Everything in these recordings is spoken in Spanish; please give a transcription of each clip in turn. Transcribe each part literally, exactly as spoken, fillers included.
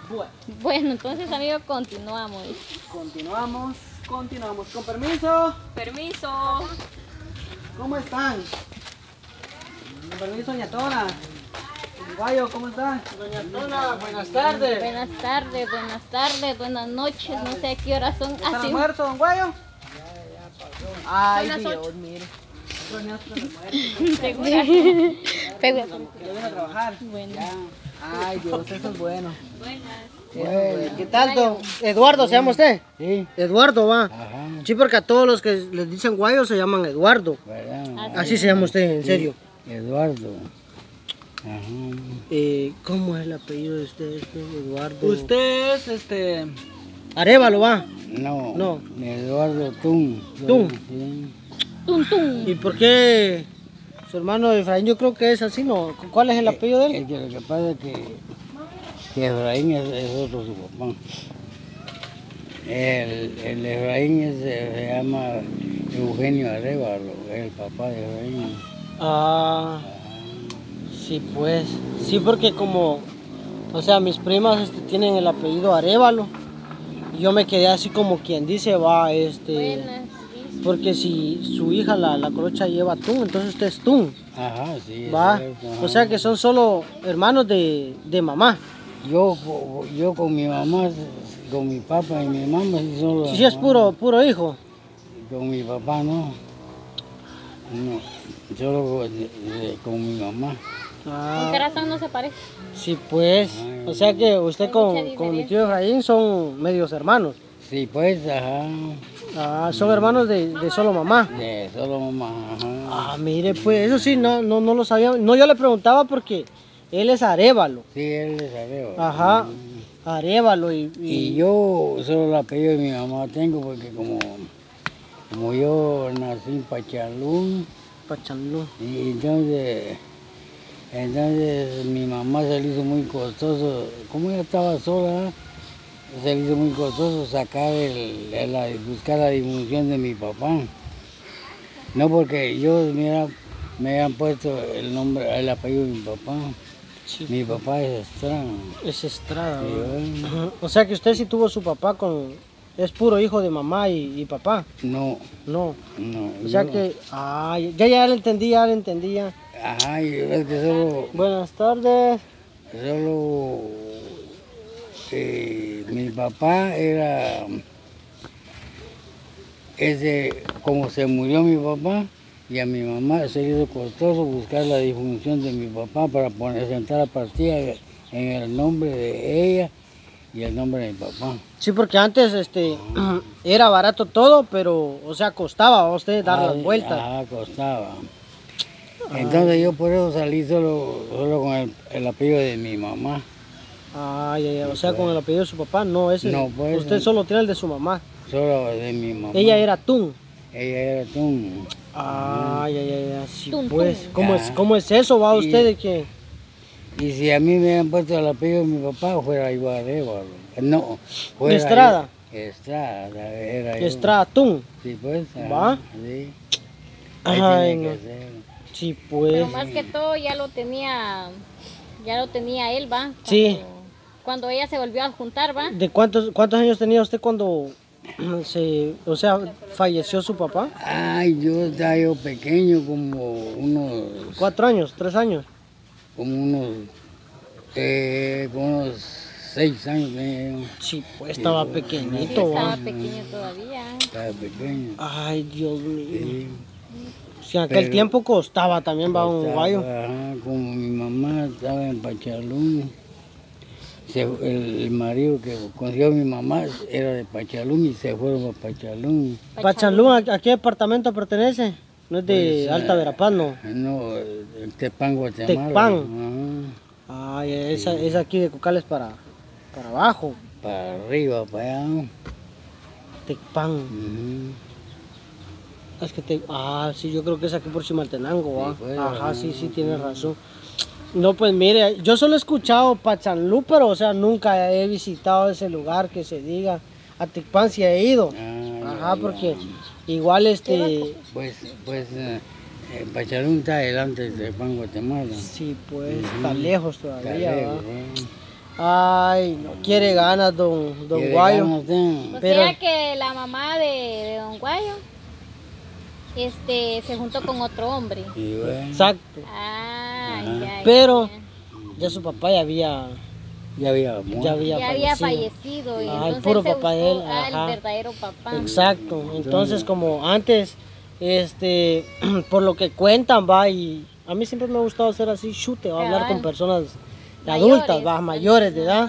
Bueno. Bueno, entonces, amigos, continuamos. Continuamos, continuamos. Con permiso. Permiso. ¿Cómo están? Con permiso, doña Tona. Guayo, ¿cómo están? Doña Tona, buenas tardes. Buenas tardes, buenas tardes, buenas noches. No sé a qué horas son. ¿Está Así. almuerzo, don Guayo? Ay, Son las Dios, ocho. mire. Son las almuerzo. Segura. Pegua. Yo vine a trabajar. Bueno. Ay, Dios, eso es bueno. Buenas. Bueno, ¿qué tal, don? Eduardo, ¿se llama usted? Sí. Eduardo, va. Ajá. Sí, porque a todos los que les dicen Guayo se llaman Eduardo. ¿Verdad? Así se llama usted, en serio. Eduardo. Ajá. Eh, ¿Cómo es el apellido de usted, este, Eduardo? Usted es este. Arévalo, va. No. No. Eduardo Tun. Tun. Sí. Tum, tum. ¿Y por qué su hermano Efraín? Yo creo que es así, ¿no? ¿Cuál es el apellido de él? Es que lo que pasa es que, que Efraín es, es otro su papá. El, el Efraín es, se llama Eugenio Arévalo, es el papá de Efraín. Ah, sí, pues. Sí, porque como, o sea, mis primas este, tienen el apellido Arévalo. Y yo me quedé así como quien dice, va, este... Buenas. Sí. Porque si su hija, la, la colocha, lleva Tun, entonces usted es Tun. Ajá, sí. Va. es cierto, ajá. O sea que son solo hermanos de, de mamá. Yo, yo con mi mamá, con mi papá y mi mamá, sí solo. Sí, sí, es puro, puro hijo. Con mi papá no. No, solo con, de- con mi mamá. ¿Con Ah, qué razón no se parece? sí, pues. O sea que usted Hay con, mucha con mi diferencia. tío Efraín son medios hermanos. Sí, pues, ajá. Ah, son hermanos de, de solo mamá. De solo mamá, ajá. Ah, mire, pues eso sí, no, no, no lo sabía. No, yo le preguntaba porque él es Arévalo. Sí, él le sabe. Ajá, Arévalo. Y, y- Y yo solo el apellido de mi mamá tengo porque como, como yo nací en Pachalún, Pachanlú. y entonces, entonces mi mamá se le hizo muy costoso, como ella estaba sola, se le hizo muy costoso sacar el, el- la- buscar la difunción de mi papá. No porque yo mira, me habían puesto el nombre, el apellido de mi papá. Sí, Mi papá es Estrada. es Estrada. Sí, ¿verdad? bueno. Ajá. O sea que usted sí tuvo su papá con... Es puro hijo de mamá y, y papá. No, No. no. O sea yo- que... Ah, ya, ya le entendí, ya le entendía. Ajá, y es que solo, Buenas tardes. solo eh, mi papá era, ese, como se murió mi papá, y a mi mamá se le hizo costoso buscar la difunción de mi papá para poner, sentar la partida en el nombre de ella y el nombre de mi papá. Sí, porque antes este era barato todo, pero, o sea, costaba a usted dar Ah, las vueltas. Ajá, costaba. Entonces yo por eso salí solo, solo con el, el apellido de mi mamá. Ah, ya, ya. O sea, con el apellido de su papá, no, ese. No, pues, usted no. solo tiene el de su mamá. Solo de mi mamá. Ella era Tun. Ella era tú. Ah, ya, ya, ya. Sí, Tun, pues. tun. ¿Cómo es, Ajá. ¿Cómo es eso, va Y- usted de que? Y si a mí me habían puesto el apellido de mi papá, fuera yo Arévalo. No, fuera Estrada. yo- Estrada, era yo. Estrada Tun. Sí, pues. ajá, ¿Va? Sí. Ahí Ay, tenía no. que ser. Sí, Pero pues. más que todo ya lo tenía, ya lo tenía él, ¿va? Cuando, Sí. Cuando ella se volvió a juntar, ¿va? ¿De cuántos, cuántos años tenía usted cuando se, o sea, falleció su papá? Ay, yo estaba yo pequeño, como unos, ¿Cuatro años? ¿Tres años? como unos, eh, como unos seis años tenía yo. Sí, pues estaba Sí, pequeñito, estaba va. pequeño todavía. Estaba pequeño. Ay, Dios mío. Sí. Si en aquel Pero- tiempo costaba también, va un Estaba, guayo. ajá, como mi mamá estaba en Pachalún, se- el, el marido que consiguió mi mamá era de Pachalún y se fueron a Pachalún. Pachalún, ¿a, a qué departamento pertenece? No es de Pues, Alta ah, Verapaz, no. No, en Tepán, Guatemala. Tepán. Ajá, Ay, esa es aquí de Cocales para, para abajo. para arriba, para allá. Tecpan. Ujú. Es que te... Ah, sí, yo creo que es aquí por Chimaltenango, ¿va? Sí, pues, Ajá, ajá, sí, sí, tienes razón. No, pues mire, yo solo he escuchado Pachanlú, pero o sea, nunca he visitado ese lugar que se diga. A Tecpan sí he ido. Ah, Ajá, ya, porque ya. igual este... Pues, pues, eh, eh, Pachalún está delante de Tepán, Guatemala. Sí, pues está lejos Está todavía, lejos, ¿va? ¿eh? Ay, no quiere ganas, don, don ¿Quiere Guayo. ganas, eh? O Pero- sea que la mamá de, de Don Guayo este, se juntó con otro hombre. Y bueno, Exacto. Ah, Ajá. ya, Pero ya. ya su papá ya había, ya había muerto. ya había Ya había fallecido. fallecido. Y Ajá, el entonces puro él se papá de buscó, él, ah, el ajá. verdadero papá. Exacto. Entonces, como antes, este, por lo que cuentan, va, y a mí siempre me ha gustado hacer así, chute, va, hablar Cabal. con personas Mayores. adultas, va, mayores de edad.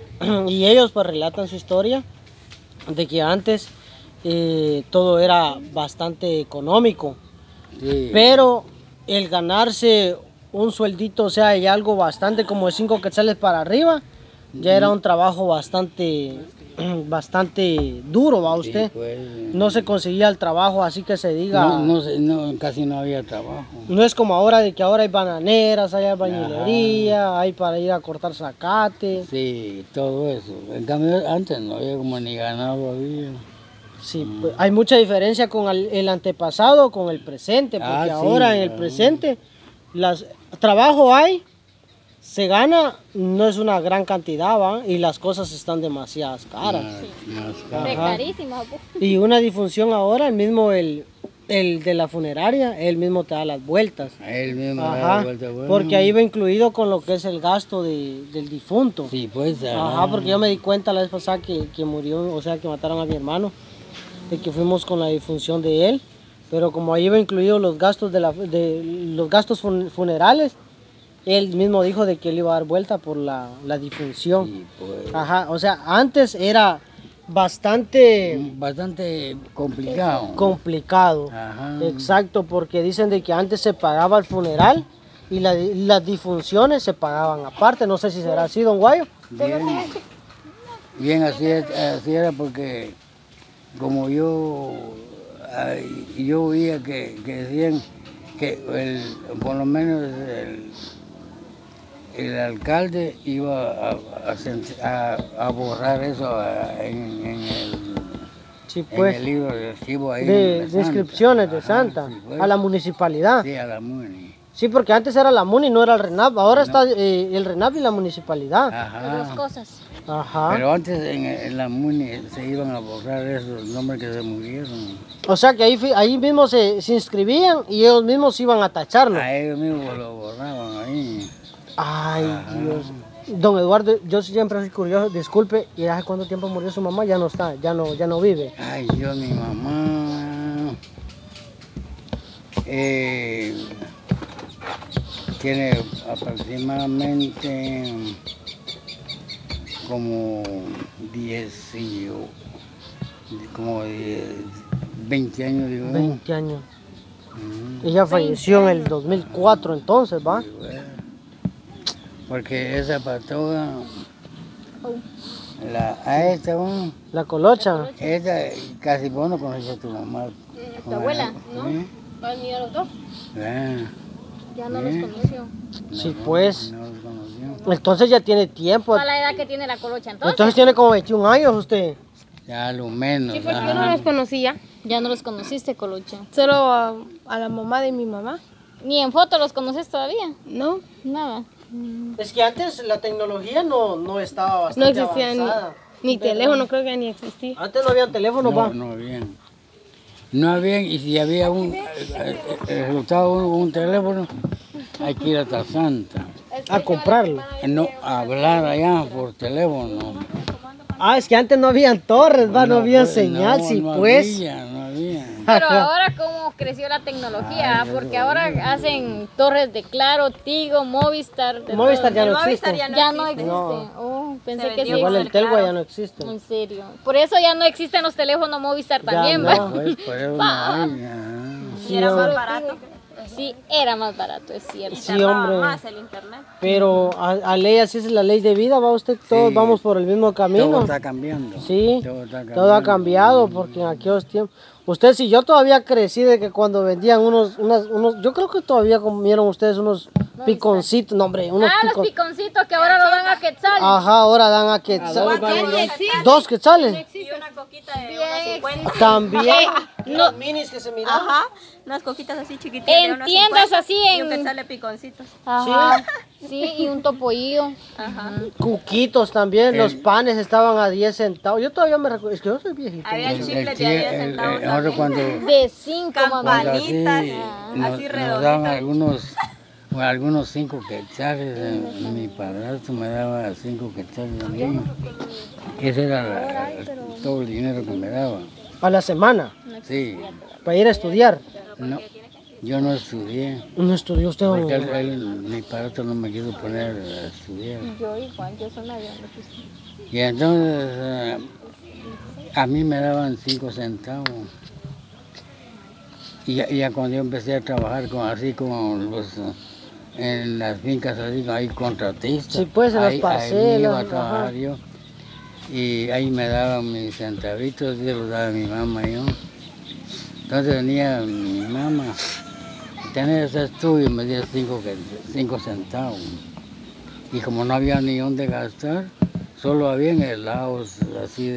Y ellos pues relatan su historia de que antes eh, todo era bastante económico. Sí. Pero el ganarse un sueldito, o sea, y algo bastante como de cinco quetzales para arriba, ya era un trabajo bastante, bastante duro, ¿va Sí, usted? pues, No se conseguía el trabajo, así que se diga... no, No, no, sé, no, casi no había trabajo. es como ahora de que ahora hay bananeras, hay bañilería, hay para ir a cortar zacate. Sí, todo eso. En cambio, antes no había como ni ganado había. Sí, pues, hay mucha diferencia con el, el antepasado, con el presente, porque Ah, sí, ahora en el ah. presente las trabajo hay, se gana, no es una gran cantidad, ¿va? Y las cosas están demasiadas caras. Más, más De caro. Ajá. carísimo. pues. Y una difunción ahora, el mismo el, el de la funeraria, él mismo te da las vueltas. A él mismo le da Ajá, vuelta, bueno. porque ahí va incluido con lo que es el gasto de- del difunto. Sí, pues. Ajá, porque yo me di cuenta la vez pasada que, que murió, o sea, que mataron a mi hermano, de que fuimos con la difunción de él, pero como ahí iba incluido los gastos de, la, de los gastos fun- funerales, él mismo dijo de que él iba a dar vuelta por la, la difunción. Sí, pues. Ajá, o sea, antes era bastante Bastante complicado. complicado. Ajá. Exacto, porque dicen de que antes se pagaba el funeral y la- las difunciones se pagaban aparte. No sé si será así, don Guayo. Bien, bien así, es- así era porque como yo, ay, yo veía que, que decían que el, por lo menos el, el alcalde iba a, a sent- a- a borrar eso a- en, en el, Sí, en pues, el libro de archivo ahí. de Santa. descripciones de Ajá, Santa sí, pues. a la municipalidad. Sí, a la MUNI. Sí, porque antes era la MUNI, no era el RENAP. Ahora está eh, el RENAP y la municipalidad. Ajá. Dos cosas. Ajá. Pero antes en, en la MUNI se iban a borrar esos nombres que se murieron. O sea que ahí, fi- ahí mismo se, se inscribían y ellos mismos iban a tacharlo. A ellos mismos lo borraban ahí. Ay, Dios. Don Eduardo, yo siempre soy curioso, disculpe, ¿y hace cuánto tiempo murió su mamá? Ya no está, ya no, ya no vive. Ay, yo, mi mamá. eh, tiene aproximadamente como diez y como diez, veinte años, digo. veinte años. Mm, Ella falleció en el dos mil cuatro entonces, ¿va? y bueno, porque esa patoga, la, a esta, bueno, La colocha. esta casi vos no conoces a tu mamá. ¿Tu abuela? ¿No? ¿Van a los dos? Ah, Ya no los Bien. conoció. Sí, no, pues. No los conoció. Entonces ya tiene tiempo. ¿Cuál es la edad que tiene la colocha entonces? Entonces tiene como veintiún años usted. Ya lo menos. Sí, porque ajá. yo no los conocía, Ya no los conociste, colocha. solo a, a la mamá de mi mamá. Ni en foto los conoces todavía. No, Nada. Es que antes la tecnología no, no estaba no bastante existía ni, avanzada. ni teléfono, creo que ni existía. Antes no había teléfono, No, va. no habían. No habían, y si había un, eh, eh, resultado un, un teléfono, hay que ir hasta Santa. A comprarlo. No hablar allá por teléfono. Ah, es que antes no habían torres, va, no, había pues, señal, no, sí, no pues. Había, no había. Pero ahora cómo creció la tecnología, Ay, porque eso, ahora hacen torres de Claro, Tigo, Movistar. de Movistar todo. ya no existe. Ya no existe. No. Oh, pensé Se que sí. vendió Igual el existía. Telgua ya no existe. En serio. Por eso ya no existen los teléfonos Movistar Ya también, no. ¿va? Pues por eso no hay. ajá. Sí, hombre. Sí, era más barato, es cierto. Sí, hombre. el internet. Pero a, a ley así es la ley de vida, va usted, todos Sí. vamos por el mismo Todo camino. está cambiando. Sí, Todo, está todo ha cambiando. cambiado porque en aquellos tiempos. Usted, si yo todavía crecí de que cuando vendían unos, unas, unos, yo creo que todavía comieron ustedes unos piconcitos, no hombre, unos Ah, los picos. piconcitos que ahora lo dan a Quetzal. Ajá, ahora dan a quetzales. Dos quetzales. Y una coquita de Bien, También. Los minis que se miraban. Ajá, unas coquitas así chiquititas. de En unos tiendas cincuenta, así, Y un en- quetzal de piconcitos. Ajá. Sí, y un topollillo. Ajá. Cuquitos también, El- los panes estaban a diez centavos. Yo todavía me recuerdo, es que yo soy viejito. Había El, el chicles de tío- a diez el- centavos el- nosotros también. cuando, De cinco, mamá. cuando así, Campanitas, nos, así nos redonditas. daban algunos, o algunos cinco quetzales, eh, mi padrastro me daba cinco quetzales a mí. Ese era la- todo el dinero que me daba. A la semana, Sí, para ir a estudiar. no, yo no estudié, No estudió usted. porque él, don- él- mi padrastro no me quiso poner a estudiar. Yo igual, yo soy mayor. Y entonces eh, a mí me daban cinco centavos. Y ya, ya cuando yo empecé a trabajar con, así como los, eh, en las fincas, así como hay contratistas. Sí, pues, en las ahí, parcelas, Ahí me iba a ajá. trabajar yo. Y ahí me daban mis centavitos, yo los daba mi mamá y yo. Entonces venía mi mamá, tenés ese estudio, me dio cinco, que- cinco centavos. Y como no había ni dónde gastar, solo habían helados así de